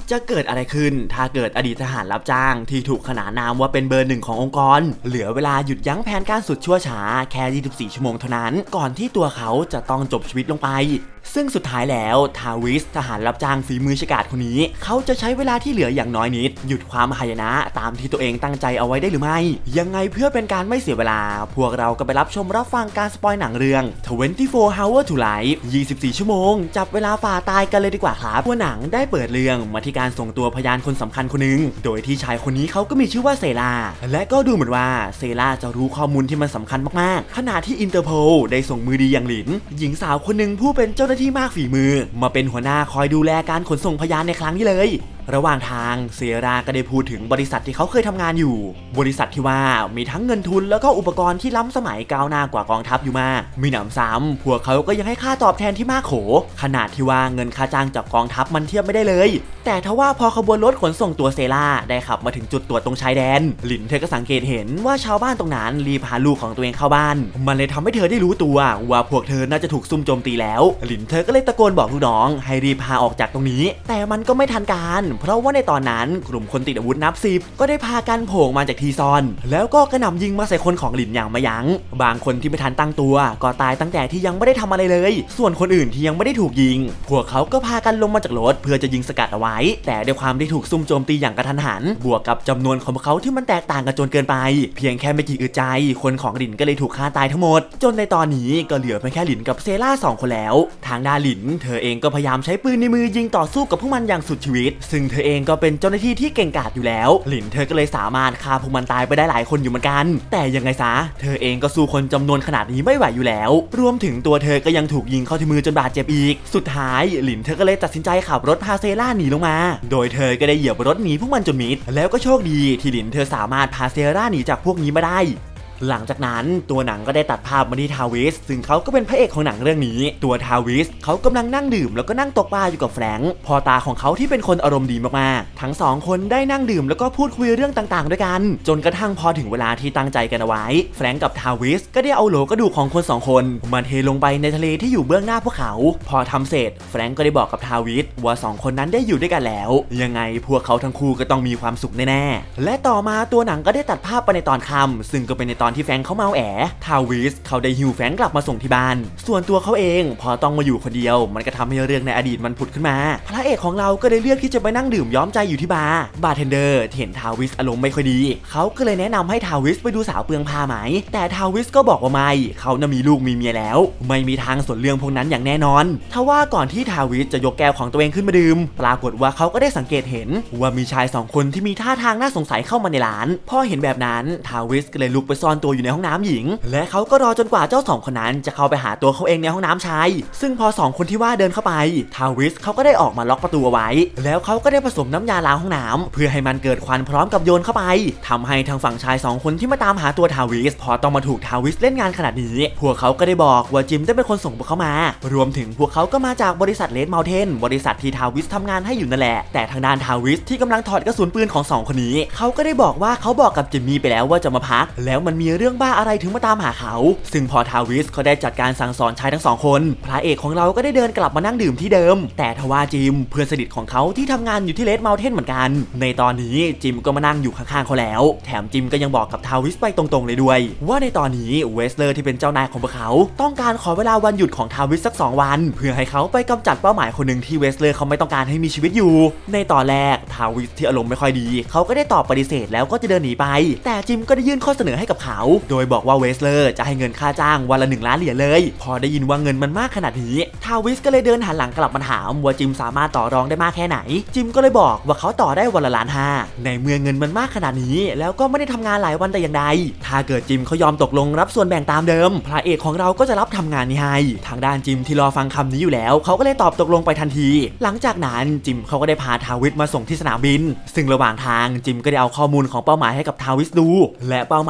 จะเกิดอะไรขึ้นถ้าเกิดอดีตทหารรับจ้างที่ถูกขนานนามว่าเป็นเบอร์หนึ่งขององค์กรเหลือเวลาหยุดยั้งแผนการสุดชั่วช้าแค่24ชั่วโมงเท่านั้นก่อนที่ตัวเขาจะต้องจบชีวิตลงไปซึ่งสุดท้ายแล้วทาวิสทหารรับจ้างฝีมือฉกาจคนนี้เขาจะใช้เวลาที่เหลืออย่างน้อยนิดหยุดความหายนะตามที่ตัวเองตั้งใจเอาไว้ได้หรือไม่ยังไงเพื่อเป็นการไม่เสียเวลาพวกเราก็ไปรับชมรับฟังการสปอยหนังเรื่อง24 Hours to Life 24 ชั่วโมงจับเวลาฝ่าตายกันเลยดีกว่าครับตัวหนังได้เปิดเรื่องมาที่การส่งตัวพยานคนสำคัญคนหนึ่งโดยที่ชายคนนี้เขาก็มีชื่อว่าเซราและก็ดูเหมือนว่าเซราจะรู้ข้อมูลที่มันสำคัญมากๆขณะที่อินเตอร์โพลได้ส่งมือดีอย่างหลินหญิงสาวคนหนึ่งผู้เป็นเจ้าหน้าที่มากฝีมือมาเป็นหัวหน้าคอยดูแลการขนส่งพยานในครั้งนี้เลยระหว่างทางเซราก็ได้พูดถึงบริษัทที่เขาเคยทำงานอยู่บริษัทที่ว่ามีทั้งเงินทุนแล้วก็อุปกรณ์ที่ล้ำสมัยก้าวหน้ากว่ากองทัพอยู่มากมีหนำซ้ำพวกเขาก็ยังให้ค่าตอบแทนที่มากโขขนาดที่ว่าเงินค่าจ้างจากกองทัพมันเทียบไม่ได้เลยแต่ทว่าพอขบวนรถขนส่งตัวเซราได้ขับมาถึงจุดตรวจตรงชายแดนหลินเธอก็สังเกตเห็นว่าชาวบ้านตรงนั้นรีบพาลูกของตัวเองเข้าบ้านมันเลยทำให้เธอได้รู้ตัวว่าพวกเธอน่าจะถูกซุ่มโจมตีแล้วหลินเธอก็เลยตะโกนบอกลูกน้องให้รีบพาออกจากตรงนี้แต่มันก็ไม่ทันการเพราะว่าในตอนนั้นกลุ่มคนติดอาวุธนับ10ก็ได้พากันโผล่มาจากที่ซ่อนแล้วก็กระหน่ำยิงมาใส่คนของหลินอย่างไม่ยั้งบางคนที่ไม่ทันตั้งตัวก็ตายตั้งแต่ที่ยังไม่ได้ทำอะไรเลยส่วนคนอื่นที่ยังไม่ได้ถูกยิงพวกเขาก็พากันลงมาจากรถเพื่อจะยิงสกัดเอาไว้แต่ด้วยความที่ถูกซุ่มโจมตีอย่างกระทันหันบวกกับจำนวนของเขาที่มันแตกต่างกันจนเกินไปเพียงแค่ไม่กี่อึดใจคนของหลินก็เลยถูกฆ่าตายทั้งหมดจนในตอนนี้ก็เหลือเพียงแค่หลินกับเซรา2 คนแล้วทางด้านหลินเธอเองก็พยายามใช้ปืนในมือยิงต่อสู้กับพวกมันอย่างสุดชีวิตซึ่งเธอเองก็เป็นเจ้าหน้าที่ที่เก่งกาจอยู่แล้วหลินเธอก็เลยสามารถฆ่าพวกมันตายไปได้หลายคนอยู่เหมือนกันแต่ยังไงซะเธอเองก็สู้คนจำนวนขนาดนี้ไม่ไหวอยู่แล้วรวมถึงตัวเธอก็ยังถูกยิงเข้าที่มือจนบาดเจ็บอีกสุดท้ายหลินเธอก็เลยตัดสินใจขับรถพาเซราหนีลงมาโดยเธอก็ได้เหยียบรถหนีพวกมันจนมิดแล้วก็โชคดีที่หลินเธอสามารถพาเซราหนีจากพวกนี้มาได้หลังจากนั้นตัวหนังก็ได้ตัดภาพมาที่ทาวิสซึ่งเขาก็เป็นพระเอกของหนังเรื่องนี้ตัวทาวิสเขากำลังนั่งดื่มแล้วก็นั่งตกปลาอยู่กับแฟรงค์พ่อตาของเขาที่เป็นคนอารมณ์ดีมากๆทั้ง2 คนได้นั่งดื่มแล้วก็พูดคุยเรื่องต่างๆด้วยกันจนกระทั่งพอถึงเวลาที่ตั้งใจกันเอาไว้แฟรงค์กับทาวิสก็ได้เอาโหลกระดูกของคน2 คนมาเทลงไปในทะเลที่อยู่เบื้องหน้าพวกเขาพอทำเสร็จแฟรงค์ก็ได้บอกกับทาวิสว่า2 คนนั้นได้อยู่ด้วยกันแล้วยังไงพวกเขาทั้งคู่ก็ต้องมีความสุขแน่ๆและต่อมาตัวหนังก็ได้ตัดภาพไปในตอนค่ำซึ่งก็เป็นในตอนที่แฟรงค์เขาเมาแอทาวิสเขาได้ฮิวแฟรงค์กลับมาส่งที่บ้านส่วนตัวเขาเองพอต้องมาอยู่คนเดียวมันก็ทำให้เรื่องในอดีตมันผุดขึ้นมาพระเอกของเราก็ได้เลือกที่จะไปนั่งดื่มย้อมใจอยู่ที่บาร์เทนเดอร์เห็นทาวิสอารมณ์ไม่ค่อยดีเขาก็เลยแนะนำให้ทาวิสไปดูสาวเปลืองผ้าไหมแต่ทาวิสก็บอกว่าไม่เขาน่ะมีลูกมีเมียแล้วไม่มีทางสนเรื่องพวกนั้นอย่างแน่นอนทว่าก่อนที่ทาวิสจะยกแก้วของตัวเองขึ้นมาดื่มปรากฏว่าเขาก็ได้สังเกตเห็นว่ามีชาย2 คนที่มีท่าทางน่าสงสัยเข้ามาในร้านพอเห็นแบบนั้นทาวิสก็เลยลุกไปซ่อนตัวอยู่ในห้องน้ำหญิงและเขาก็รอจนกว่าเจ้า2 คนนั้นจะเข้าไปหาตัวเขาเองในห้องน้ำชายซึ่งพอ2 คนที่ว่าเดินเข้าไปทาวิสเขาก็ได้ออกมาล็อกประตูเอาไว้แล้วเขาก็ได้ผสมน้ำยาล้างห้องน้ำเพื่อให้มันเกิดควันพร้อมกับโยนเข้าไปทำให้ทางฝั่งชาย2 คนที่มาตามหาตัวทาวิสพอต้องมาถูกทาวิสเล่นงานขนาดนี้พวกเขาก็ได้บอกว่าจิมได้เป็นคนส่งพวกเขามารวมถึงพวกเขาก็มาจากบริษัทเลดเมลเทนบริษัทที่ทาวิสทำงานให้อยู่นั่นแหละแต่ทางด้านทาวิสที่กำลังถอดกระสุนปืนของ2 คนนี้เขาก็ได้บอกว่าเขาบอกกับจิมมี่ไปแล้วว่าจะมาพักแล้วมันมีเรื่องบ้าอะไรถึงมาตามหาเขาซึ่งพอทาวิสเขาได้จัดการสั่งสอนชายทั้ง2 คนพระเอกของเราก็ได้เดินกลับมานั่งดื่มที่เดิมแต่ทว่าจิมเพื่อนสนิทของเขาที่ทำงานอยู่ที่เลดเมลเทนเหมือนกันในตอนนี้จิมก็มานั่งอยู่ข้างๆเขาแล้วแถมจิมก็ยังบอกกับทาวิสไปตรงๆเลยด้วยว่าในตอนนี้เวสเลอร์ที่เป็นเจ้านายของพวกเขาต้องการขอเวลาวันหยุดของทาวิสสัก2 วันเพื่อให้เขาไปกำจัดเป้าหมายคนหนึ่งที่เวสเลอร์เขาไม่ต้องการให้มีชีวิตอยู่ในตอนแรกทาวิสที่อารมณ์ไม่ค่อยดีเขาก็ได้ตอบปฏิเสธแล้วก็จะเดินหนีไปแต่จิมก็ได้ยื่นข้อเสนอให้กับเขาโดยบอกว่าเวสเลอร์จะให้เงินค่าจ้างวันละ1 ล้านเหรียญเลยพอได้ยินว่าเงินมันมากขนาดนี้ทาวิสก็เลยเดินหันหลังกลับมาถามว่าจิมสามารถต่อรองได้มากแค่ไหนจิมก็เลยบอกว่าเขาต่อได้วันละ1.5 ล้านในเมื่อเงินมันมากขนาดนี้แล้วก็ไม่ได้ทำงานหลายวันแต่อย่างใดถ้าเกิดจิมเขายอมตกลงรับส่วนแบ่งตามเดิมพระเอกของเราก็จะรับทำงานนี้ให้ทางด้านจิมที่รอฟังคำนี้อยู่แล้วเขาก็เลยตอบตกลงไปทันทีหลังจากนั้นจิมเขาก็ได้พาทาวิสมาส่งที่สนามบินซึ่งระหว่างทางจิมก็ได้เอาข้อมูลของเป้าหมายให้กับทาวิสดูและเป้าหมายคนนั้นก็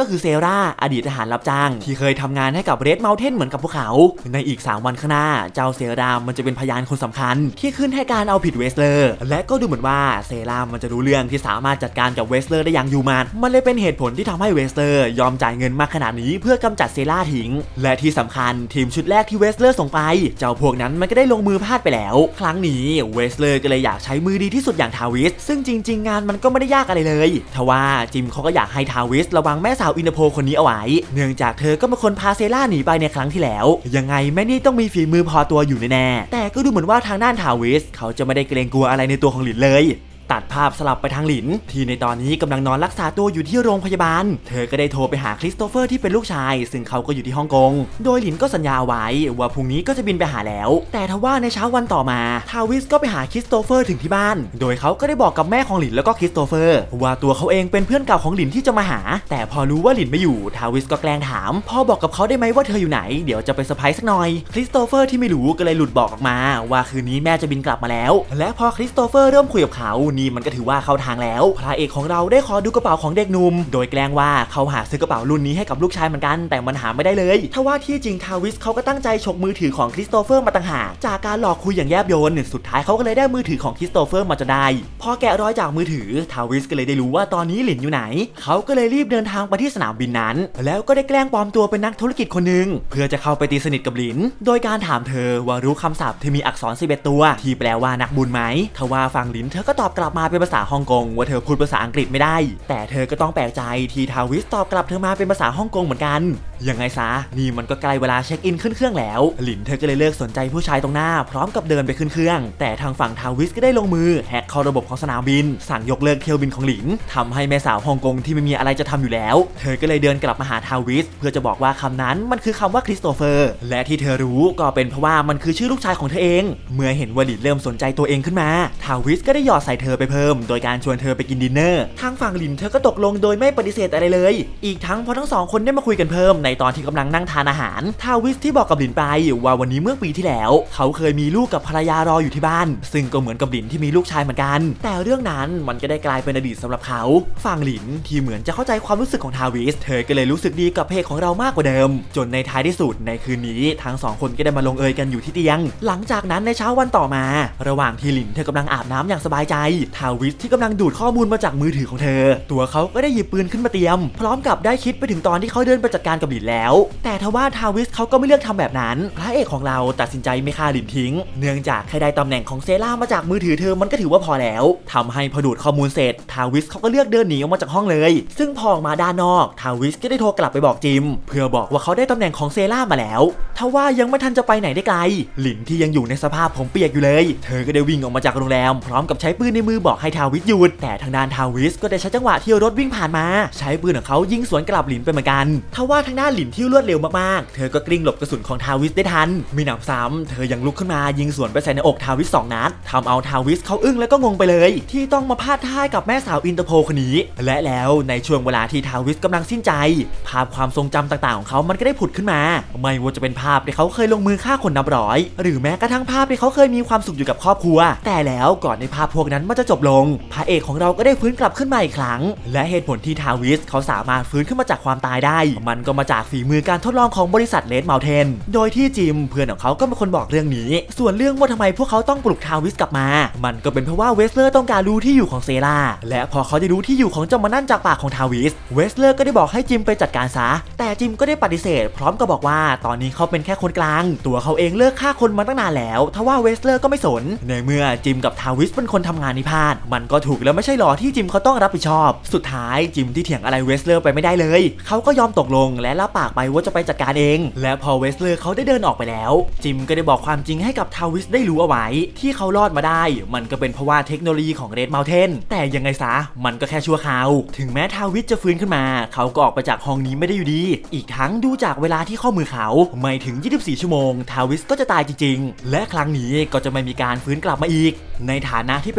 ก็คือเซราอดีตทหารรับจ้างที่เคยทำงานให้กับเรดเมลเทนเหมือนกับพวกเขาในอีก3วันข้างหน้าเจ้าเซรามันจะเป็นพยานคนสำคัญที่ขึ้นให้การเอาผิดเวสเลอร์และก็ดูเหมือนว่าเซรามันจะรู้เรื่องที่สามารถจัดการกับเวสเลอร์ได้อย่างยูมันเลยเป็นเหตุผลที่ทำให้เวสเลอร์ยอมจ่ายเงินมากขนาดนี้เพื่อกำจัดเซราทิ้งและที่สำคัญทีมชุดแรกที่เวสเลอร์ส่งไปเจ้าพวกนั้นมันก็ได้ลงมือพลาดไปแล้วครั้งนี้เวสเลอร์ก็เลยอยากใช้มือดีที่สุดอย่างทาวิสซึ่งจริงๆงานมันก็ไม่ได้ยากอะไรเลยทว่าจิมเขาก็อยากให้ทาวิสระวังแม่สาวอินเตอร์โพคนนี้เอาไว้เนื่องจากเธอก็เป็นคนพาเซราหนีไปในครั้งที่แล้วยังไงแม่นี่ต้องมีฝีมือพอตัวอยู่แน่ๆแต่ก็ดูเหมือนว่าทางด้านทาวิสเขาจะไม่ได้เกรงกลัวอะไรในตัวของหลินเลยตัดภาพสลับไปทางหลินที่ในตอนนี้กำลังนอนรักษาตัวอยู่ที่โรงพยาบาลเธอก็ได้โทรไปหาคริสโตเฟอร์ที่เป็นลูกชายซึ่งเขาก็อยู่ที่ฮ่องกงโดยหลินก็สัญญาไว้ว่าพรุ่งนี้ก็จะบินไปหาแล้วแต่ทว่าในเช้าวันต่อมาทาวิสก็ไปหาคริสโตเฟอร์ถึงที่บ้านโดยเขาก็ได้บอกกับแม่ของหลินแล้วก็คริสโตเฟอร์ว่าตัวเขาเองเป็นเพื่อนเก่าของหลินที่จะมาหาแต่พอรู้ว่าหลินไม่อยู่ทาวิสก็แกล้งถามพ่อบอกกับเขาได้ไหมว่าเธออยู่ไหนเดี๋ยวจะไปเซอร์ไพรส์สักหน่อยคริสโตเฟอร์ที่ไม่รู้ก็เลยหลุดบอกออกมาว่าคืนนี้แม่จะบินกลับมาแล้วและพอคริสโตเฟอร์เริ่มคุยกับเขานี่มันก็ถือว่าทางแล้วพระเอกของเราได้ขอดูกระเป๋าของเด็กหนุ่มโดยแกล้งว่าเขาหาซื้อกระเป๋ารุ่นนี้ให้กับลูกชายเหมือนกันแต่มันหาไม่ได้เลยทว่าที่จริงทาวิสเขาก็ตั้งใจฉกมือถือของคริสโตเฟอร์มาต่างหากจากการหลอกคุยอย่างแยบยลสุดท้ายเขาก็เลยได้มือถือของคริสโตเฟอร์มาจนได้พอแกะรอยจากมือถือทาวิสก็เลยได้รู้ว่าตอนนี้หลินอยู่ไหนเขาก็เลยรีบเดินทางไปที่สนามบินนั้นแล้วก็ได้แกล้งปลอมตัวเป็นนักธุรกิจคนหนึ่งเพื่อจะเข้าไปตีสนิทกับหลินโดยการถามเธอว่ารู้คำศัพท์ที่มีอักษร11ตัวที่แปลว่านักบุญไหมทว่าฝั่งหลินเธอก็ตอบกลับมาเป็นภาษาฮ่องกงว่าเธอพูดภาษาอังกฤษไม่ได้แต่เธอก็ต้องแปลกใจที่ทาวิสตอบกลับเธอมาเป็นภาษาฮ่องกงเหมือนกันยังไงซะนี่มันก็ใกล้เวลาเช็คอินขึ้นเครื่องแล้วหลินเธอก็เลยเลิกสนใจผู้ชายตรงหน้าพร้อมกับเดินไปขึ้นเครื่องแต่ทางฝั่งทาวิสก็ได้ลงมือแฮกเข้าระบบของสนามบินสั่งยกเลิกเที่ยวบินของหลินทำให้แม่สาวฮ่องกงที่ไม่มีอะไรจะทำอยู่แล้วเธอก็เลยเดินกลับมาหาทาวิสเพื่อจะบอกว่าคำนั้นมันคือคำว่าคริสโตเฟอร์และที่เธอรู้ก็เป็นเพราะว่ามันคือชื่อลูกชายของเธอเองเมื่อเห็นว่าหลินเริ่มสนใจตัวเองขึ้นมาทาวิสก็ได้หยอดใส่เธอไปเพิ่มโดยการชวนเธอไปกินดินเนอร์ทางฝั่งหลินเธอก็ตกลงโดยไม่ปฏิเสธอะไรเลยอีกทั้งพอทั้งสองคนได้มาคุยกันเพิ่มในตอนที่กำลังนั่งทานอาหารทาวิสที่บอกกับหลินไปว่าวันนี้เมื่อปีที่แล้วเขาเคยมีลูกกับภรรยารออยู่ที่บ้านซึ่งก็เหมือนกับหลินที่มีลูกชายเหมือนกันแต่เรื่องนั้นมันก็ได้กลายเป็นอดีตสำหรับเขาฝั่งหลินที่เหมือนจะเข้าใจความรู้สึกของทาวิสเธอก็เลยรู้สึกดีกับเพศของเรามากกว่าเดิมจนในท้ายที่สุดในคืนนี้ทั้งสองคนก็ได้มาลงเอยกันอยู่ที่เตียงหลังจากนั้นในเช้าวันต่อมาระหว่างที่หลินเธอกำลังอาบน้ำอย่างสบายใจทาวิสที่กำลังดูดข้อมูลมาจากมือถือของเธอตัวเขาก็ได้หยิบปืนขึ้นมาเตรียมพร้อมกับได้คิดไปถึงตอนที่เขาเดินไปจัดการกับหลินแล้วแต่ทว่าทาวิสเขาก็ไม่เลือกทำแบบนั้นพระเอกของเราตัดสินใจไม่ฆ่าหลินทิ้งเนื่องจากแค่ได้ตำแหน่งของเซรามาจากมือถือเธอมันก็ถือว่าพอแล้วทำให้พอดูดข้อมูลเสร็จทาวิสเขาก็เลือกเดินหนีออกมาจากห้องเลยซึ่งพอออกมาด้านนอกทาวิสก็ได้โทรกลับไปบอกจิมเพื่อบอกว่าเขาได้ตำแหน่งของเซรามาแล้วทว่ายังไม่ทันจะไปไหนได้ไกลหลินที่ยังอยู่ในสภาพผมเปียกอยู่เลยเธอก็ได้วิ่งออกมาจากโรงแรมพร้อมกับใช้ปืนในมือบอกให้ทาวิสหยุดแต่ทางด้านทาวิสก็ได้ใช้จังหวะที่รถวิ่งผ่านมาใช้ปืนของเขายิงสวนกลับหลินไปเหมือนกันทว่าทางด้านหลินที่รวดเร็วมากๆเธอก็กลิ้งหลบกระสุนของทาวิสได้ทันมีหนำซ้ำเธอยังลุกขึ้นมายิงสวนไปใส่ในอกทาวิส2 นัดทำเอาทาวิสเขาอึ้งแล้วก็งงไปเลยที่ต้องมาพลาดท่ากับแม่สาวอินเตอร์โพคนนี้และแล้วในช่วงเวลาที่ทาวิสกำลังสิ้นใจภาพความทรงจำต่างๆของเขามันก็ได้ผุดขึ้นมาไม่ว่าจะเป็นภาพที่เขาเคยลงมือฆ่าคนนับร้อยหรือแม้กระทั่งภาพที่เขาเคยมีความสุขอยู่กับครอบครัวแต่แล้วก่อนในภาพพวกนั้นมันจะจบลงพระเอกของเราก็ได้ฟื้นกลับขึ้นมาอีกครั้งและเหตุผลที่ทาวิสเขาสามารถฟื้นขึ้นมาจากความตายได้มันก็มาจากฝีมือการทดลองของบริษัทเรดเมลเทนโดยที่จิมเพื่อนของเขาก็เป็นคนบอกเรื่องนี้ส่วนเรื่องว่าทำไมพวกเขาต้องปลุกทาวิสกลับมามันก็เป็นเพราะว่าเวสเลอร์ต้องการรู้ที่อยู่ของเซราและพอเขาได้รู้ที่อยู่ของเจ้ามานั่นจากปากของทาวิสเวสเลอร์ก็ได้บอกให้จิมไปจัดการซะแต่จิมก็ได้ปฏิเสธพร้อมกับบอกว่าตอนนี้เขาเป็นแค่คนกลางตัวเขาเองเลิกฆ่าคนมาตั้งนานแล้วทว่าเวสเลอร์ก็ไม่สนในเมื่อจิมกับทาวิสเป็นคนทำงานนิพาทมันก็ถูกแล้วไม่ใช่หรอที่จิมเขาต้องรับผิดชอบสุดท้ายจิมที่เถียงอะไรเวสเลอร์ไปไม่ได้เลยเขาก็ยอมตกลงและรับปากไปว่าจะไปจัดการเองและพอเวสเลอร์เขาได้เดินออกไปแล้วจิมก็ได้บอกความจริงให้กับทาวิสได้รู้เอาไว้ที่เขารอดมาได้มันก็เป็นเพราะว่าเทคโนโลยีของเรดเมลเทนแต่ยังไงซะมันก็แค่ชั่วคราวถึงแม้ทาวิสจะฟื้นขึ้นมาเขาก็ออกไปจากห้องนี้ไม่ได้อยู่ดีอีกทั้งดูจากเวลาที่ข้อมือเขาไม่ถึง24 ชั่วโมงทาวิสก็จะตายจริงๆและครั้งนี้ก็จะไม่มีการฟื้นกลับมาอีกในฐานะที่เป็นเพื่อนกัน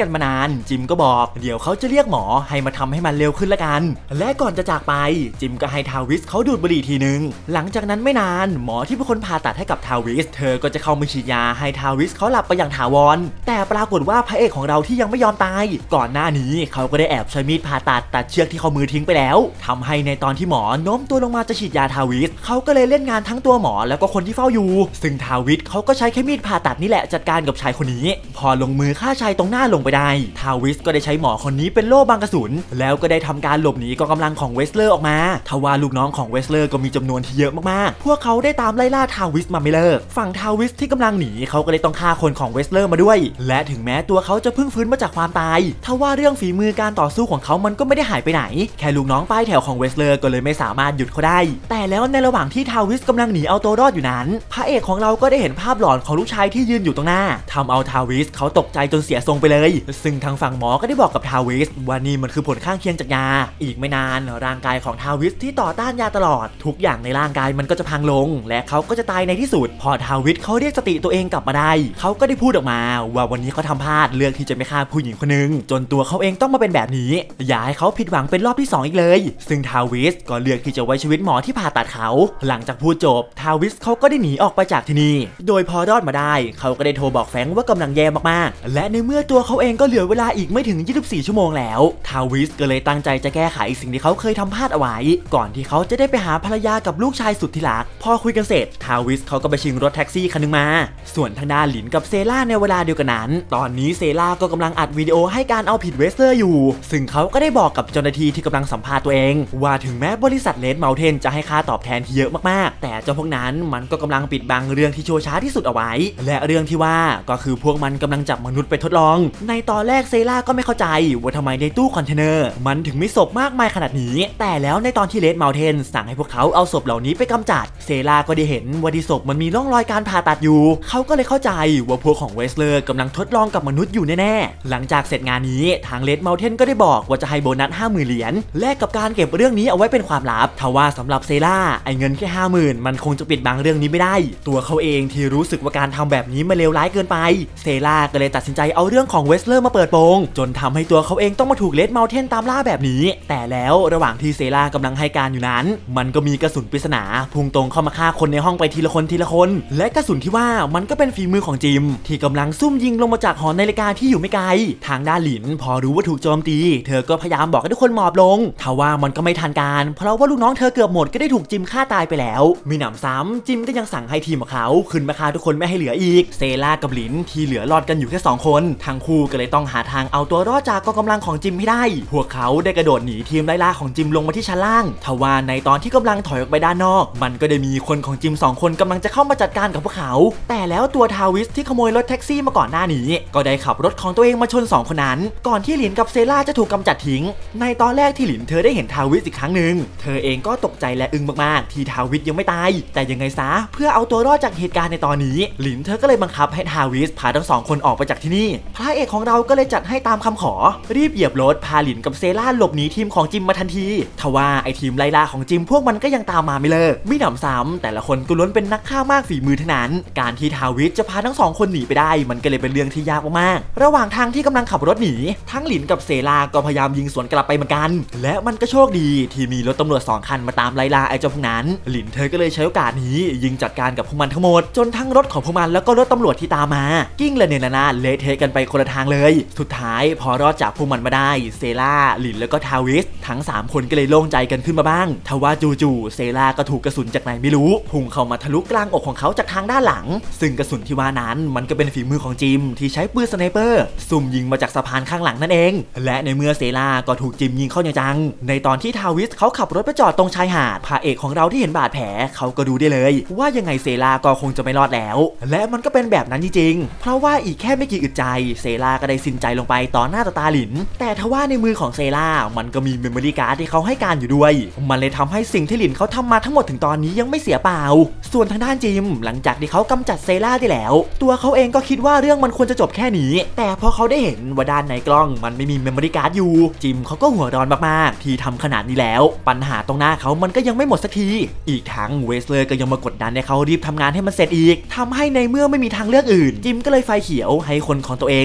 กันมานานจิมก็บอกเดี๋ยวเขาจะเรียกหมอให้มาทำให้มันเร็วขึ้นละกันและก่อนจะจากไปจิมก็ให้ทาวิสเขาดูดบุหรี่ทีนึงหลังจากนั้นไม่นานหมอที่เป็นคนผ่าตัดให้กับทาวิสเธอก็จะเข้ามาฉีดยาให้ทาวิสเขาหลับไปอย่างถาวรแต่ปรากฏว่าพระเอกของเราที่ยังไม่ยอมตายก่อนหน้านี้เขาก็ได้แอบใช้มีดผ่าตัดเชือกที่เขามือทิ้งไปแล้วทำให้ในตอนที่หมอโน้มตัวลงมาจะฉีดยาทาวิสเขาก็เลยเล่นงานทั้งตัวหมอแล้วก็คนที่เฝ้าอยู่ซึ่งทาวิสเขาก็ใช้แค่มีดผ่าตัดนี่แหละจัดการกับชายคนนี้พอลงมือฆ่าชายตรงหน้าลงไปได้ทาวิสก็ได้ใช้หมอคนนี้เป็นโล่บังกระสุนแล้วก็ได้ทำการหลบหนีกองกำลังของเวสเลอร์ออกมาทว่าลูกน้องของเวสเลอร์ก็มีจำนวนที่เยอะมากๆพวกเขาได้ตามไล่ล่าทาวิสมาไม่เลิกฝั่งทาวิสที่กำลังหนีเขาก็เลยต้องฆ่าคนของเวสเลอร์มาด้วยและถึงแม้ตัวเขาจะเพิ่งฟื้นมาจากความตายทว่าเรื่องฝีมือการต่อสู้ของเขามันก็ไม่ได้หายไปไหนแค่ลูกน้องป้ายแถวของเวสเลอร์ก็เลยไม่สามารถหยุดเขาได้แต่แล้วในระหว่างที่ทาวิสกำลังหนีเอาตัวรอดอยู่นั้นพระเอกของเราก็ได้เห็นภาพหลอนของลูกชายที่ยืนอยู่ตรงหน้าทำเอาทาวิสเขาตกใจจนเสียทรงไปเลยซึ่งทางฝั่งหมอก็ได้บอกกับทาวิสว่านี่มันคือผลข้างเคียงจากยาอีกไม่นานร่างกายของทาวิสที่ต่อต้านยาตลอดทุกอย่างในร่างกายมันก็จะพังลงและเขาก็จะตายในที่สุดพอทาวิสเขาเรียกสติตัวเองกลับมาได้เขาก็ได้พูดออกมาว่าวันนี้เขาทำพลาดเลือกที่จะไม่ฆ่าผู้หญิงคนนึงจนตัวเขาเองต้องมาเป็นแบบนี้อย่าให้เขาผิดหวังเป็นรอบที่2อีกเลยซึ่งทาวิสก็เลือกที่จะไว้ชีวิตหมอที่ผ่าตัดเขาหลังจากพูดจบทาวิสเขาก็ได้หนีออกไปจากที่นี่โดยพอรอดมาได้เขาก็ได้โทรบอกแฟรงค์ว่ากำลังแย่มากๆและในเมื่อตัวเขาเองก็เหลือเวลาอีกไม่ถึง24ชั่วโมงแล้วทาวิสก็เลยตั้งใจจะแก้ไขสิ่งที่เขาเคยทำพลาดเอาไว้ก่อนที่เขาจะได้ไปหาภรรยากับลูกชายสุดที่รักพอคุยกันเสร็จทาวิสเขาก็ไปชิงรถแท็กซี่คันนึงมาส่วนทางด้านหลินกับเซล่าในเวลาเดียวกันนั้นตอนนี้เซล่าก็กำลังอัดวิดีโอให้การเอาผิดเวสเลอร์อยู่ซึ่งเขาก็ได้บอกกับเจ้าหน้าที่ที่กำลังสัมภาษณ์ตัวเองว่าถึงแม้บริษัทเลดเมลเทนจะให้ค่าตอบแทนที่เยอะมากๆแต่เจ้าพวกนั้นมันก็กำลังปิดบังเรื่องที่ชั่วช้าที่สุดเอาไว้และเรื่องที่ว่าก็คือพวกมันกำลังจับมนุษย์ไปทดลองในตอนแรกเซล่าก็ไม่เข้าใจว่าทำไมในตู้คอนเทนเนอร์มันถึงมีศพมากมายขนาดนี้แต่แล้วในตอนที่เลดเมลเทนสั่งให้พวกเขาเอาศพเหล่านี้ไปกำจัดเซล่าก็ได้เห็นว่าที่ศพมันมีร่องรอยการผ่าตัดอยู่เขาก็เลยเข้าใจว่าพวกของเวสเลอร์กำลังทดลองกับมนุษย์อยู่แน่ๆหลังจากเสร็จงานนี้ทางเลดเมลเทนก็ได้บอกว่าจะให้โบนัส 50,000 เหรียญแลกกับการเก็บเรื่องนี้เอาไว้เป็นความลับทว่าสำหรับเซล่าไอ้เงินแค่ 50,000 มันคงจะปิดบังเรื่องนี้ไม่ได้ตัวเขาเองที่รู้สึกว่าการทำแบบนี้มันเลวร้ายเกินไปเซล่าก็เลยตัดสินใจเอาเรื่องของเวสเลอร์มาเปิดโปงจนทำให้ตัวเขาเองต้องมาถูกเลดเมลเทนตามล่าแบบนี้แต่แล้วระหว่างที่เซล่ากำลังให้การอยู่นั้นมันก็มีกระสุนปริศนาพุ่งตรงเข้ามาฆ่าคนในห้องไปทีละคนและกระสุนที่ว่ามันก็เป็นฝีมือของจิมที่กำลังซุ่มยิงลงมาจากหอนาฬิกาที่อยู่ไม่ไกลทางด้านหลินพอรู้ว่าถูกโจมตีเธอก็พยายามบอกให้ทุกคนหมอบลงทว่ามันก็ไม่ทันการเพราะว่าลูกน้องเธอเกือบหมดก็ได้ถูกจิมฆ่าตายไปแล้วมีหนำซ้ำจิมก็ยังสั่งให้ทีมของเขาขึ้นมาฆ่าทุกคนไม่ให้เหลืออีกเซล่ากับหลินที่เหลือรอดกันอยู่แค่2คนทั้งคู่ก็เลยต้องหาทางเอาตัวรอดจากกองกำลังของจิมให้ได้พวกเขาได้กระโดดหนีทีมไล่ล่าของจิมลงมาที่ชั้นล่างทว่าในตอนที่กำลังถอยออกไปด้านนอกมันก็ได้มีคนของจิม2คนกำลังจะเข้ามาจัดการกับพวกเขาแต่แล้วตัวทาวิสที่ขโมยรถแท็กซี่มาก่อนหน้านี้ก็ได้ขับรถของตัวเองมาชน2คนนั้นก่อนที่หลินกับเซล่าจะถูกกำจัดทิ้งในตอนแรกที่หลินเธอได้เห็นทาวิสอีกครั้งหนึ่งเธอเองก็ตกใจและอึ้งมากๆที่ทาวิสยังไม่ตายแต่ยังไงซะเพื่อเอาตัวรอดจากเหตุการณ์ในตอนนี้หลินเธอก็เลยบังคับให้ทาวิสพาทั้ง2คนออกไปจากที่นี่พระเอกของเราก็เลยจัดให้ตามคำขอรีบเหยียบรถพาหลินกับเซล่าหลบหนีทีมของจิมมาทันทีทว่าไอทีมไล่ล่าของจิมพวกมันก็ยังตามมาไม่เลิกไม่หนำซ้ำแต่ละคนก็ล้วนเป็นนักฆ่ามากฝีมือทั้งนั้นการที่ทาวิสจะพาทั้ง2คนหนีไปได้มันก็เลยเป็นเรื่องที่ยากมากๆระหว่างทางที่กำลังขับรถหนีทั้งหลินกับเซล่าก็พยายามยิงสวนกลับไปเหมือนกันและมันก็โชคดีที่มีรถตำรวจ2คันมาตามไล่ล่าไอ้เจ้าพวกนั้นหลินเธอก็เลยใช้โอกาสนี้ยิงจัดการกับพวกมันทั้งหมดจนทั้งรถของพวกมันแล้วก็รถตำรวจที่ตามมากิ้งระเนระนาดเละเทะกันไปคนละทางเลยสุดท้ายพอรอดจากพวกมันมาได้เซล่าหลินแล้วก็ทาวิสทั้ง3คนก็เลยโล่งใจกันขึ้นมาบ้างทว่าจู่ๆเซล่าก็ถูกกระสุนจากไหนไม่รู้พุ่งเข้ามาทะลุกลางอกของเขาจากทางด้านหลังซึ่งกระสุนที่ว่านั้นมันก็เป็นฝีมือของจิมที่ใช้ปืนสไนเปอร์ซุ่มยิงมาจากสะพานข้างหลังนั่นเองและในเมื่อเซล่าก็ถูกจิมยิงเข้าอย่างจังในตอนที่ทาวิสเขาขับรถไปจอดตรงชายหาดพระเอกของเราที่เห็นบาดแผลเขาก็ดูได้เลยว่ายังไงเซล่าก็คงจะไม่รอดแล้วและมันก็เป็นแบบนั้นจริงๆเพราะว่าอีกแค่ไม่กี่อึดใจเซล่าก็ได้สิ้นใจลงไปต่อหน้าต่อตาหลินแต่ทว่าในมือของเซล่ามันก็มีเมมโมรี่การ์ดที่เขาให้การอยู่ด้วยมันเลยทำให้สิ่งที่หลินเขาทำมาทั้งหมดถึงตอนนี้ยังไม่เสียเปล่าส่วนทางด้านจิมหลังจากที่เขากำจัดเซล่าได้แล้วตัวเขาเองก็คิดว่าเรื่องมันควรจะจบแค่นี้แต่พอเขาได้เห็นว่าด้านในกล้องมันไม่มีเมมโมรี่การ์ดอยู่จิมเขาก็หัวร้อนมากๆที่ทำขนาดนี้แล้วปัญหาตรงหน้าเขามันก็ยังไม่หมดสักทีอีกทั้งเวสเลอร์ก็ยังมากดดันให้เขารีบทำงานให้มันเสร็จอีกทำให้ในเมื่อไม่มีทางเลือกอื่นจิมก็เลยไฟเขียวให้คนของตัวเองจับลูกช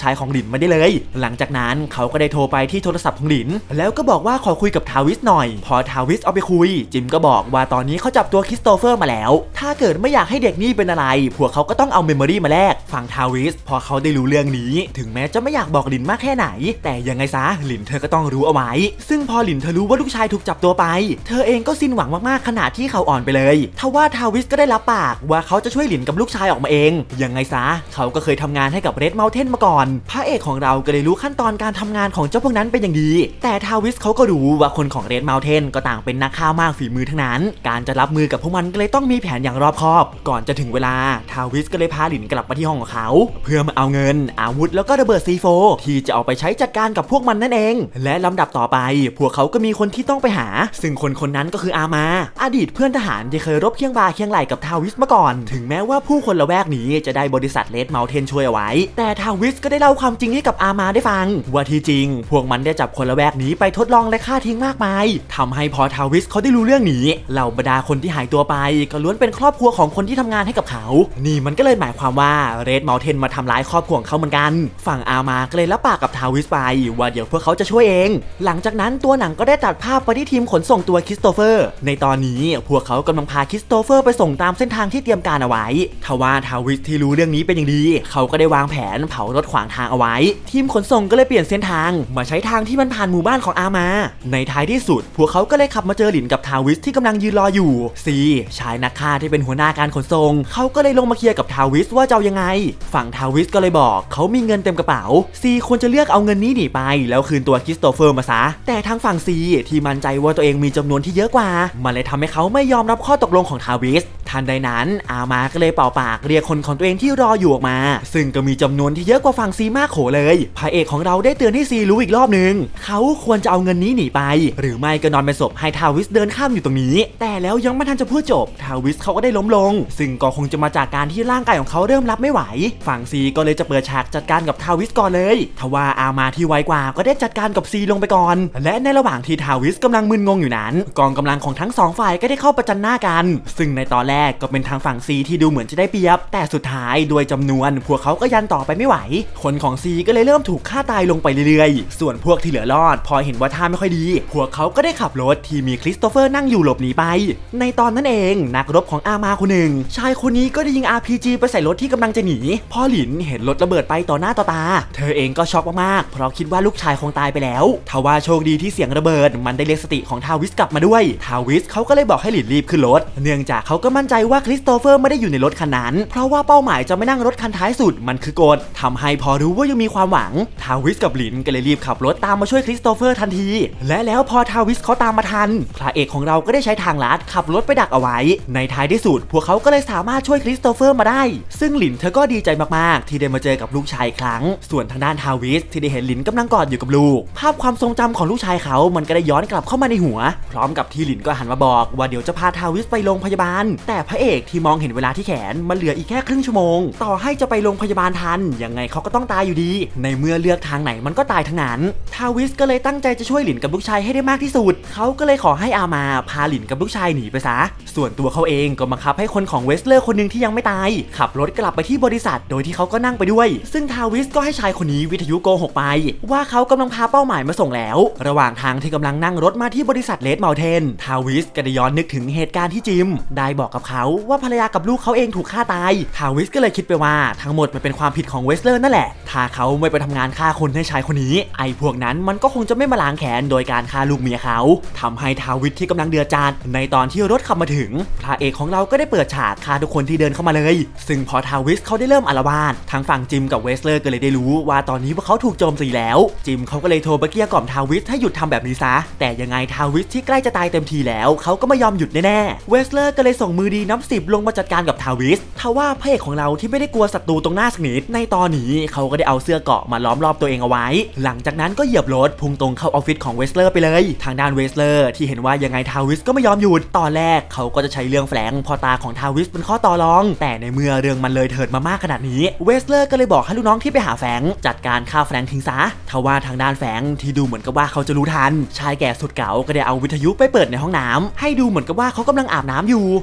ายของหลินมาได้เลยหลังจากนั้นเขาก็ได้โทรไปที่โทรศัพท์ของหลินแล้วก็บอกว่าขอคุยกับทาวิสหน่อยพอทาวิสเอาไปคุยจิมก็บอกว่าตอนนี้เขาจับตัวคริสโตเฟอร์มาแล้วถ้าเกิดไม่อยากให้เด็กนี่เป็นอะไรพวกเขาก็ต้องเอาเมมโมรี่มาแลกฝั่งทาวิสพอเขาได้รู้เรื่องนี้ถึงแม้จะไม่อยากบอกหลินมากแค่ไหนแต่ยังไงซะหลินเธอก็ต้องรู้เอาไว้ซึ่งพอหลินเธอรู้ว่าลูกชายถูกจับตัวไปเธอเองก็สิ้นหวังมากๆขนาดที่เขาอ่อนไปเลยทว่าทาวิสก็ได้รับปากว่าเขาจะช่วยหลินกับลูกชายออกมาเองยังไงซะเขาก็เคยทำงานให้กับเรดเมลเทนมาก่อนพระเอกของเราก็เลยรู้ขั้นตอนการทำงานของเจ้าพวกนั้นเป็นอย่างดีแต่ทาวิสเขาก็รู้ว่าคนของเรดเมลเทนก็ต่างเป็นนักฆ่ามากฝีมือทั้งนั้นการจะรับมือกับพวกมันก็เลยต้องมีแผนอย่างรอบคอบก่อนจะถึงเวลาทาวิสก็เลยพาหลินกลับมาที่ห้องของเขาเพื่อมาเอาเงินอาวุธแล้วก็ระเบิด C4 ที่จะเอาไปใช้จัดการกับพวกมันนั่นเองและลำดับต่อไปพวกเขาก็มีคนที่ต้องไปหาซึ่งคนนั้นก็คืออามาอดีตเพื่อนทหารที่เคยรบเคียงบ่าเคียงไหล่กับทาวิสมาก่อนถึงแม้ว่าผู้คนละแวกนี้จะได้บริษัทเรดเมลเทนช่วยเอาไว้แต่ทาวิสก็ได้เล่าความจริงให้กับอามาได้ฟังว่าที่จริงพวกมันได้จับคนละแวกนี้ไปทดลองและฆ่าทิ้งมากมายทำให้พอทาวิสเขาได้รู้เรื่องนี้เหล่าบรรดาคนที่หายตัวไปก็ล้วนเป็นครอบครัวของคนที่ทำงานให้กับเขานี่มันก็เลยหมายความว่าเรดเมลเทนมาทำร้ายครอบครัวของเขาเหมือนกันฝั่งอามาก็เลยรับปากกับทาวิสไปว่าเดี๋ยวพวกเขาจะช่วยเองหลังจากนั้นตัวหนังก็ได้ตัดภาพไปที่ทีมขนส่งตัวคริสโตเฟอร์ในตอนนี้พวกเขากำลังพาคริสโตเฟอร์ไปส่งตามเส้นทางที่เตรียมการเอาไว้ทว่าทาวิสที่รู้เรื่องนี้เป็นอย่างดีเขาก็ได้วางแผนเผารถขวางทางเอาไว้ทีมขนส่งก็เลยเปลี่ยนเส้นทางมาใช้ทางที่มันผ่านหมู่บ้านของอามาในท้ายที่สุดพวกเขาก็เลยขับมาเจอหลินกับทาวิสที่กำลังยืนรออยู่ซีชายนักฆ่าที่เป็นหัวหน้าการขนส่งเขาก็เลยลงมาเคลียร์กับทาวิสว่าจะเอายังไงฝั่งทาวิสก็เลยบอกเขามีเงินเต็มกระเป๋าซีควรจะเลือกเอาเงินนี้หนีไปแล้วคืนตัวคริสโตเฟอร์มาซะแต่ทางฝั่งซีที่มั่นใจว่าตัวเองมีจำนวนที่เยอะกว่ามันเลยทำให้เขาไม่ยอมรับข้อตกลงของทาวิสทันใดนั้นอามาก็เลยเป่าปากเรียกคนของตัวเองที่รออยู่ออกมาซึ่งก็มีจำนวนที่เยอะกว่าฝั่งซีมากโขเลยพระเอกของเราได้เตือนให้ซีรู้อีกรอบนึงเขาควรจะเอาเงินนี้หนีไปหรือไม่ก็นอนเป็นศพให้ทาวิสเดินข้ามอยู่ตรงนี้แต่แล้วยังไม่ทันจะพูดจบทาวิสเขาก็ได้ล้มลงซึ่งก็คงจะมาจากการที่ร่างกายของเขาเริ่มรับไม่ไหวฝั่งซีก็เลยจะเปิดฉากจัดการกับทาวิสก่อนเลยทว่าอามาที่ไวกว่าก็ได้จัดการกับซีลงไปก่อนและในระหว่างที่ทาวิสกำลังมึนงงอยู่นั้นกองกำลังของทั้งสองฝ่ายก็ได้เข้าประจันหน้ากันซึ่งในตอนแรกก็เป็นทางฝั่งซีที่ดูเหมือนจะได้เปรียบแต่สุดท้ายโดยจำนวนพวกเขาก็ยันต่อไปไม่ไหวคนของซีก็เลยเริ่มถูกฆ่าตายลงไปเรื่อยๆส่วนพวกที่เหลือรอดพอเห็นว่าท่าไม่ค่อยดีพวกเขาก็ได้ขับรถที่มีคริสโตเฟอร์นั่งอยู่หลบหนีไปในตอนนั้นเองนักรบของอามาคนหนึ่งชายคนนี้ก็ได้ยิง RPG ไปใส่รถที่กำลังจะหนีพอหลินเห็นรถระเบิดไปต่อหน้าต่อตาเธอเองก็ช็อกมากๆเพราะคิดว่าลูกชายคงตายไปแล้วทว่าโชคดีที่เสียงระเบิดมันได้เรียกสติของทาวิสกลับมาด้วยทาวิสเขาก็เลยบอกให้หลินรีบขึ้นรถเนื่องจากเขาก็มั่นใจว่าคริสโตเฟอร์ไม่ได้อยู่ในรถคันนั้นเพราะว่าเป้าหมายจะไม่นั่งรถคันท้ายสุดมันคือกฎทำให้พอรู้ว่ายังมีความหวังทาวิสกับหลินก็เลยรีบขับรถตามมาช่วยคริสโตเฟอร์ทันทีและแล้วพอทาวิสเขาตามมาทันพระเอกของเราก็ได้ใช้ทางลัดขับรถไปดักเอาไว้ในท้ายที่สุดพวกเขาก็เลยสามารถช่วยคริสโตเฟอร์มาได้ซึ่งหลินเธอก็ดีใจมากๆที่ได้มาเจอกับลูกชายครั้งส่วนทางด้านทาวิสที่ได้เห็นหลินกำลังกอดอยู่กับลูกภาพความทรงจำของลูกชายเขามันก็ได้ย้อนกลับเข้ามาในหัวพร้อมกับที่หลินก็หันมาบอกว่าเดี๋ยวจะพาทาวิสไปโรงพยาบาลแต่พระเอกที่มองเห็นเวลาที่แขนมันเหลืออีกแค่ครึ่งชั่วโมงต่อให้จะไปโรงพยาบาลทันยังไงเขาก็ต้องตายอยู่ดีในเมื่อเลือกทางไหนมันก็ตายทั้งนั้นทาวิสก็เลยตั้งใจจะช่วยหลินกับลูกชายให้ได้มากที่สุดเขาก็เลยขอให้อามาพาหลินกับลูกชายหนีไปซะส่วนตัวเขาเองก็บังคับให้คนของเวสเลอร์คนหนึ่งที่ยังไม่ตายขับรถกลับไปที่บริษัทโดยที่เขาก็นั่งไปด้วยซึ่งทาวิสก็ให้ชายคนนี้วิทยุโกหกไปว่าเขากำลังพาเป้าหมายมาส่งแล้วระหว่างทางที่กำลังนั่งรถมาที่บริษัทเรดเมลเทนทาวิสก็ได้ย้อนนึกถึงเหตุการณ์ที่จิมได้บอกกับเขาว่าภรรยากับลูกเขาเองถูกฆ่าตายทาวิสก็เลยคิดไปว่าทั้งหมดมันเป็นความผิดของเวสเลอร์นั่นแหละถ้าเขาไม่ไปทำงานฆ่าคนให้ชายคนนี้ไอ้พวกนั้นมันก็คงจะไม่มาล้างแค้นโดยการฆ่าลูกเมียเขาทำให้ทาวิสที่กำลังเดือดจัดในตอนที่รถขับมาถึงพระเอกของเราก็ได้เปิดฉากฆ่าทุกคนที่เดินเข้ามาเลยซึ่งพอทาวิสเขาได้เริ่มอาละวาดทางฝั่งจิมกับเวสเลอร์ก็เลยได้รู้ว่าตอนนี้พวกเขาถูกโจมตีแล้วจิมเขาก็เลยโทรไปเกลี้ยกล่อมทาวิสให้หยุดทำแบบนี้ซะแต่ยังไงทาวิสที่ใกล้จะตายเต็มทีแล้วเขาก็ไม่ยอมหยุดแน่ๆเวสเลอร์ก็เลยส่งมือดีน้ำ10ลงมาจัดการกับทาวิสทว่าพระเอกของเราที่ไม่ได้กลัวศัตรูตรงหน้าสักนิดในตอนนี้เขาก็ได้เอาเสื้อเกราะมาล้อมรอบตัวเองเอาไว้หลังจากนั้นก็เหยียบรถพุ่งตรงเข้าออฟฟิศของเวสเลอร์ไปเลยทางด้านเวสเลอร์ที่เห็นว่ายังไงทาวิสก็ไม่ยอมหยุดตอนแรกเขาก็จะใช้เรื่องแฝงพอตาของทาวิสเป็นข้อต่อรองแต่ในเมื่อเรื่องมันเลยเถิดมามากขนาดนี้เวสเลอร์ก็เลยบอกให้ลูกน้องที่ไปหาแฝงจัดการฆ่าแฝงทิ้งซะทว่าทางด้านแฝงที่ดูเหมือนกับว่าเขาจะรู้ทันชายแก่สุดเก๋าก็ได้เอาวิทยุไปเปิดในห้องน้ำให้ดูเหมือนกับว่าเขากำลังอาบน้ำอยู่ไอ้2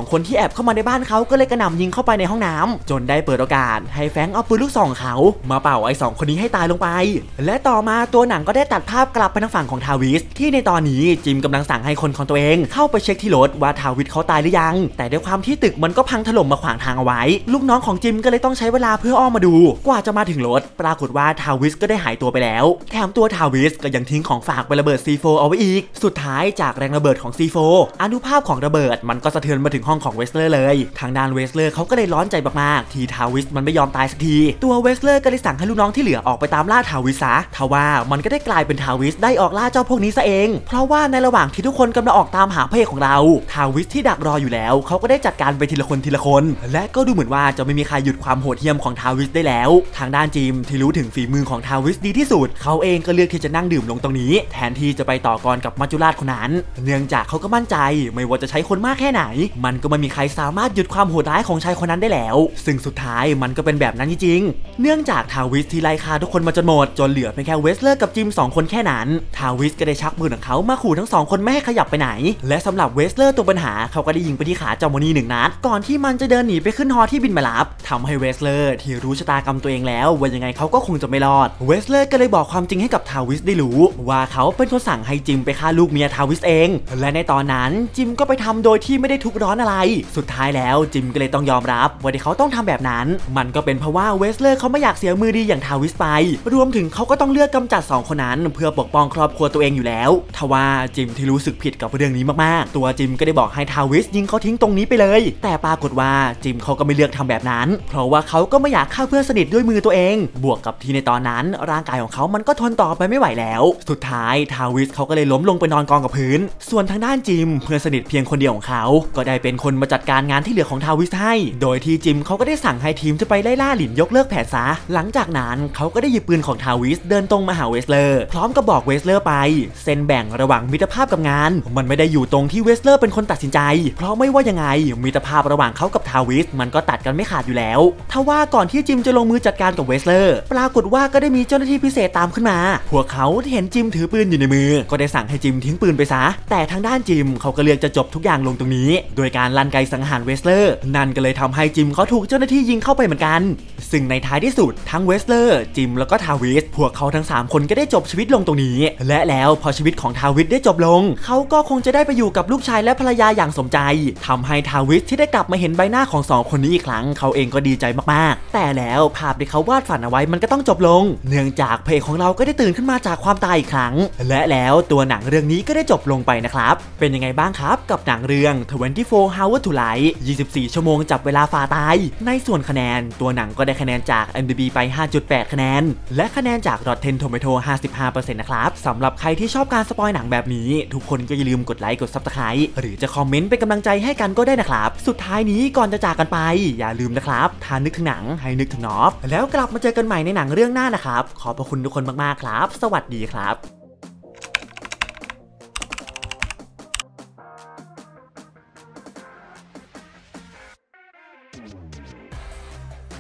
2 คนที่แอบเข้ามาในบ้านเขาก็เลยกระหน่ำยิงเข้าไปในห้องน้ำจนได้เปิดโอกาสให้แฟรงค์เอาปืนลูกซองเขามาเป่าไอ้2 คนนี้ให้ตายลงไปและต่อมาตัวหนังก็ได้ตัดภาพกลับไปทางฝั่งของทาวิสที่ในตอนนี้จิมกำลังสั่งให้คนของตัวเองเข้าไปเช็คที่รถว่าทาวิสเขาตายหรือยังแต่ด้วยความที่ตึกมันก็พังถล่มมาขวางทางเอาไว้ลูกน้องของจิมก็เลยต้องใช้เวลาเพื่ออ้อมมาดูกว่าจะมาถึงรถปรากฏว่าทาวิสก็ได้หายตัวไปแล้วแถมตัวทาวิสก็ยังทิ้งของฝากไประเบิด C4 เอาไว้อีกสุดท้ายจากแรงระเบิดของ C4 อนุภาพของระเบิดมันก็สะเทือนมาถึงห้องของเวสเลอร์เลยทางด้านเวสเลอร์เขาก็เลยร้อนใจมากๆที่ทาวิสมันไม่ยอมตายสักทีตัวเวสเลอร์ก็เลยสั่งให้ลูกน้องที่เหลือออกไปตามล่าทาวิสซะทว่ามันก็ได้กลายเป็นทาวิสได้ออกล่าเจ้าพวกนี้ซะเองเพราะว่าในระหว่างที่ทุกคนกำลังออกตามหาพระเอกของเราทาวิสที่ดักรออยู่แล้วเขาก็ได้จัดการไปทีละคนและก็ดูเหมือนว่าจะไม่มีใครหยุดความโหดเหี้ยมของทาวิสได้แล้วทางด้านจิมที่รู้ถึงฝีมือของทาวิสดีที่สุดเขาเองก็เลือกที่จะนั่งดื่มลงตรงนี้แทนที่จะไปต่อกรกับมัจจุราชคนนั้นเนื่องจากเขาก็มั่นใจไม่ว่าจะใช้คนมากแค่ไหนมันก็ไม่มีใครสามารถหยุดความโหดร้ายของชายคนนั้นได้แล้วซึ่งสุดท้ายมันก็เป็นแบบนั้นจริงๆเนื่องจากทาวิสที่ไล่ฆ่าทุกคนมาจนหมดจนเหลือเพียงแค่เวสเลอร์กับจิม2 คนแค่นั้นทาวิสก็ได้ชักปืนของเขามาขู่ทั้ง2 คนไม่ให้ขยับไปไหนและสำหรับเวสเลอร์ตัวปัญหาเขาก็ได้ยิงไปที่ขาเจ้าโมนี่1 นัดก่อนที่มันจะเดินหนีไปขึ้นฮอที่บินมารับทำให้เวสเลอร์ที่รู้ชะตากรรมตัวเองแล้วว่ายังไงเขาก็คงจะไม่รอดเวสเลอร์ก็เลยบอกความจริงให้กับทาวิสได้รู้ว่าเขาเป็นคนสั่งให้จิมไปฆ่าลูกเมียทาวิสเองและในตอนนั้นจิมก็ไปทำโดยที่ไม่ได้ทุกข์ร้อนอะไรสุดท้ายแล้วจิมก็เลยต้องยอมรับว่าที่เขาต้องทำแบบนั้นมันก็เป็นเพราะว่าเวสเลอร์เขาไม่อยากเสียมือดีอย่างทาวิสไปรวมถึงเขาก็ต้องเลือกกำจัด2 คนนั้นเพื่อปกป้องครอบครัวตัวเองอยู่แล้วทว่าจิมที่รู้สึกผิดกับเรื่องนี้มากๆตัวจิมก็ได้บอกให้ทาวิสยิงเขาทิ้งตรงนี้ไปเลยแต่ปรากฏว่าจิมเขาก็ไม่เลือกทำแบบนั้นเพราะว่าเขาก็ไม่อยากฆ่าเพื่อนสนิทด้วยมือตัวเองบวกกับที่ในตอนนั้นร่างกายของเขามันก็ทนต่อไปไม่ไหวแล้วสุดท้ายทาวิสเขาก็เลยล้มลงไปนอนกองกับพื้นส่วนทางด้านจิมเพื่อนสนิทเพียงคนเดียวของเขาก็ได้เป็นคนมาจัดการงานที่เหลือของทาวิสให้โดยที่จิมเขาก็ได้สั่งให้ทีมจะไปไล่ล่าหลินยกเลิกแผนซะหลังจากนั้นเขาก็ได้หยิบปืนของทาวิสเดินตรงมาหาเวสเลอร์พร้อมกับบอกเวสเลอร์ไปเส้นแบ่งระหว่างมิตรภาพกับงานมันไม่ได้อยู่ตรงที่เวสเลอร์เป็นคนตัดสินใจเพราะไม่ว่ายังไงมิตรภาพระหว่างเขากับทาวิสมันก็ตัดกันไม่ขาดอยู่แล้วทว่าก่อนที่จิมจะลงมือจัดการกับเวสเลอร์ปรากฏว่าก็ได้มีเจ้าหน้าที่พิเศษตามขึ้นมาพวกเขาที่เห็นจิมถือปืนอยู่ในมือก็ได้สั่งให้จิมทิ้งปืนไปซะแต่ทางด้านจิมเขาก็เลือกจะจบทุกอย่างลงตรงนี้โดยการลั่นไกสังหารเวสเลอร์นั่นก็เลยทำให้จิมเขาถูกเจ้าหน้าที่ยิงเข้าไปเหมือนกันซึ่งในท้ายที่สุดทั้งเวสเลอร์จิมแล้วก็ทาวิสพวกเขาทั้ง3 คนก็ได้จบชีวิตลงตรงนี้และแล้วพอชีวิตของทาวิสได้จบลงเขาก็คงจะได้ไปอยู่กับลูกชายและภรรยาอย่างสมใจทำให้ทาวิสที่ได้กลับมาเห็นใบหน้าของ2 คนนี้อีกครั้งเขาเองก็ดีใจมากๆแต่แล้วภาพที่เขาวาดฝันเอาไว้มันก็ต้องจบลงเนื่องจากพระเอกของเราก็ได้ตื่นขึ้นมาจากความตายอีกครั้งและแล้วตัวหนังเรื่องนี้ก็ได้จบลงไปนะครับเป็นยังไงบ้างครับกับหนังเรื่อง24 Hours to Light 24 ชั่วโมงจับเวลาฝ่าตายในส่วนคะแนนตัวหนังก็ได้คะแนนจาก IMDb ไป 5.8 คะแนนและคะแนนจาก Rotten Tomato 55% นะครับสำหรับใครที่ชอบการสปอยหนังแบบนี้ทุกคนก็อย่าลืมกดไลค์กด Subscribe หรือจะคอมเมนต์เป็นกำลังใจให้กันก็ได้นะครับสุดท้ายนี้ก่อนจะจากกันไปอย่าลืมนะครับถ้านึกถึงหนังให้นึกถึงนอฟแล้วกลับมาเจอกันใหม่ในหนังเรื่องหน้านะครับขอบพระคุณทุกคนมากๆครับสวัสดีครับ